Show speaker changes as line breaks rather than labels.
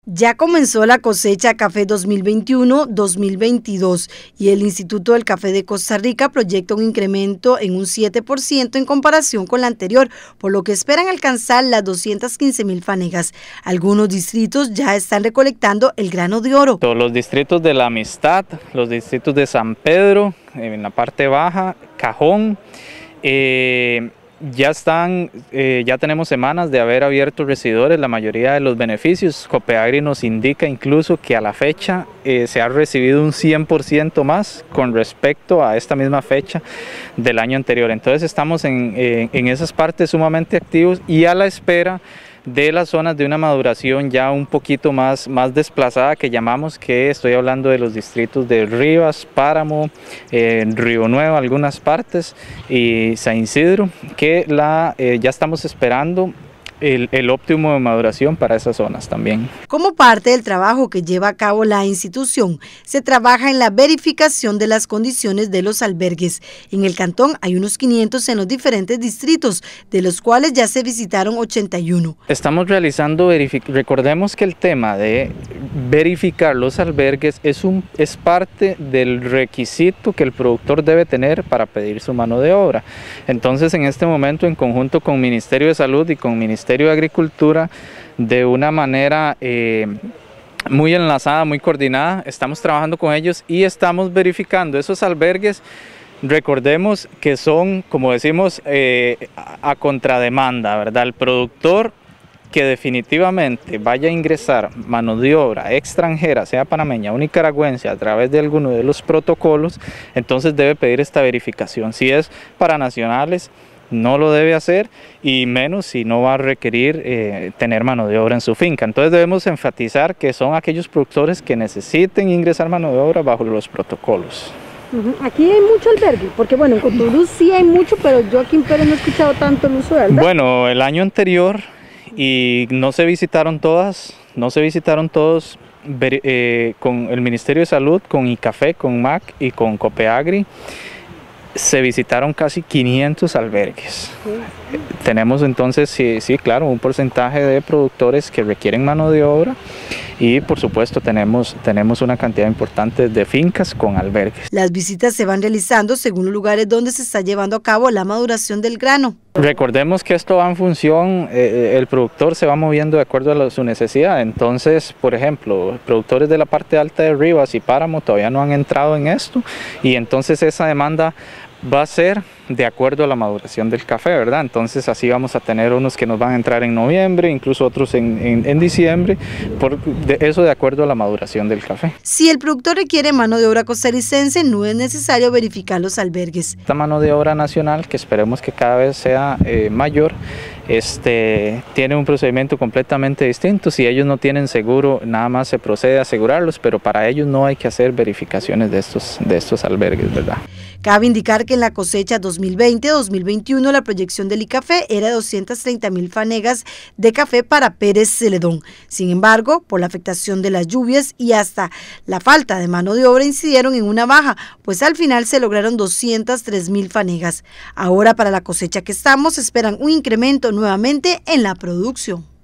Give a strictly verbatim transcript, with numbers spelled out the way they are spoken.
Ya comenzó la cosecha Café dos mil veintiuno dos mil veintidós y el Instituto del Café de Costa Rica proyecta un incremento en un siete por ciento en comparación con la anterior, por lo que esperan alcanzar las doscientas quince mil fanegas. Algunos distritos ya están recolectando el grano de oro.
Todos los distritos de La Amistad, los distritos de San Pedro, en la parte baja, Cajón, eh, Ya están, eh, ya tenemos semanas de haber abierto recibidores, la mayoría de los beneficios. Copeagri nos indica incluso que a la fecha eh, se ha recibido un cien por ciento más con respecto a esta misma fecha del año anterior. Entonces estamos en, eh, en esas partes sumamente activos y a la espera de las zonas de una maduración ya un poquito más, más desplazada, que llamamos, que estoy hablando de los distritos de Rivas, Páramo, eh, Río Nuevo, algunas partes, y San Isidro, que la, eh, ya estamos esperando El, el óptimo de maduración para esas zonas también.
Como parte del trabajo que lleva a cabo la institución, se trabaja en la verificación de las condiciones de los albergues. En el cantón hay unos quinientos en los diferentes distritos, de los cuales ya se visitaron ochenta y uno.
Estamos realizando, recordemos que el tema de verificar los albergues es, un, es parte del requisito que el productor debe tener para pedir su mano de obra. Entonces, en este momento, en conjunto con Ministerio de Salud y con Ministerio Ministerio de Agricultura, de una manera eh, muy enlazada, muy coordinada, estamos trabajando con ellos y estamos verificando esos albergues. Recordemos que son, como decimos, eh, a contrademanda, ¿verdad? El productor que definitivamente vaya a ingresar mano de obra extranjera, sea panameña o nicaragüense, a través de alguno de los protocolos, entonces debe pedir esta verificación. Si es para nacionales, no lo debe hacer, y menos si no va a requerir eh, tener mano de obra en su finca. Entonces debemos enfatizar que son aquellos productores que necesiten ingresar mano de obra bajo los protocolos.
Uh-huh. Aquí hay mucho albergue, porque bueno, en Cotobruz sí hay mucho, pero yo aquí en Pérez no he escuchado tanto el uso de albergue.
Bueno, el año anterior, y no se visitaron todas, no se visitaron todos, eh, con el Ministerio de Salud, con ICAFE, con M A C y con Copeagri, se visitaron casi quinientos albergues. Sí. Tenemos entonces, sí, sí, claro, un porcentaje de productores que requieren mano de obra, y por supuesto tenemos, tenemos una cantidad importante de fincas con albergues.
Las visitas se van realizando según los lugares donde se está llevando a cabo la maduración del grano.
Recordemos que esto va en función, eh, el productor se va moviendo de acuerdo a la, su necesidad. Entonces, por ejemplo, productores de la parte alta de Rivas y Páramo todavía no han entrado en esto, y entonces esa demanda va a ser de acuerdo a la maduración del café, ¿verdad? Entonces así vamos a tener unos que nos van a entrar en noviembre, incluso otros en, en, en diciembre, por de, eso de acuerdo a la maduración del café.
Si el productor requiere mano de obra costarricense, no es necesario verificar los albergues.
Esta mano de obra nacional, que esperemos que cada vez sea eh, mayor, este, tiene un procedimiento completamente distinto. Si ellos no tienen seguro, nada más se procede a asegurarlos, pero para ellos no hay que hacer verificaciones de estos, de estos albergues, ¿verdad?
Cabe indicar que en la cosecha dos mil veinte dos mil veintiuno la proyección del ICAFE era de doscientas treinta mil fanegas de café para Pérez Celedón. Sin embargo, por la afectación de las lluvias y hasta la falta de mano de obra incidieron en una baja, pues al final se lograron doscientas tres mil fanegas. Ahora, para la cosecha que estamos, esperan un incremento nuevamente en la producción.